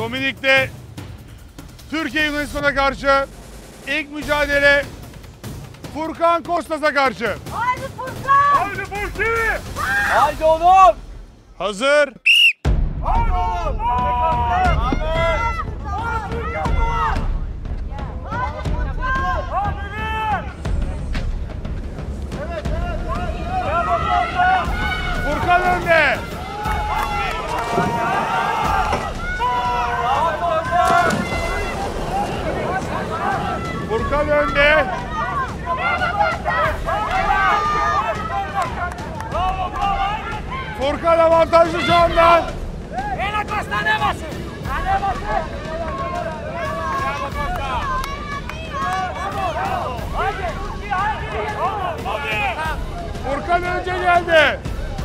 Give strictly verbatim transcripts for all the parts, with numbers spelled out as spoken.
Dominik'te Türkiye Yunanistan'a karşı ilk mücadele Furkan Kostas'a karşı. Haydi Furkan! Haydi Furki! Haydi oğlum! Hazır. Haydi oğlum! Furkan önde. Furkan önde. Furkan avantajlı şu anda. Furkan önce geldi.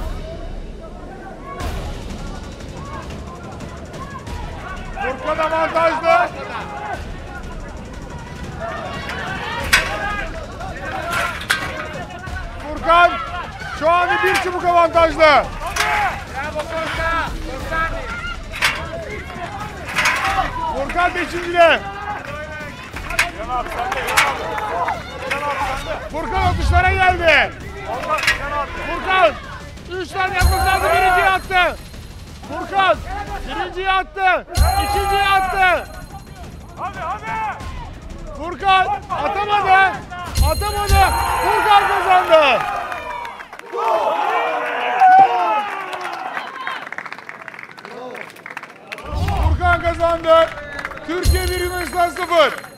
Furkan avantajlı. Furkan şu an bir çubuk avantajlı. Furkan beşincide. Furkan atışlara geldi. Furkan üç tane yapması lazım. Birinciyi attı. Furkan birinciyi attı. İkinciyi attı. Furkan atamadı. Atamadı. Furkan kazandı. Furkan kazandı. Türkiye bir Yunanistan sıfır.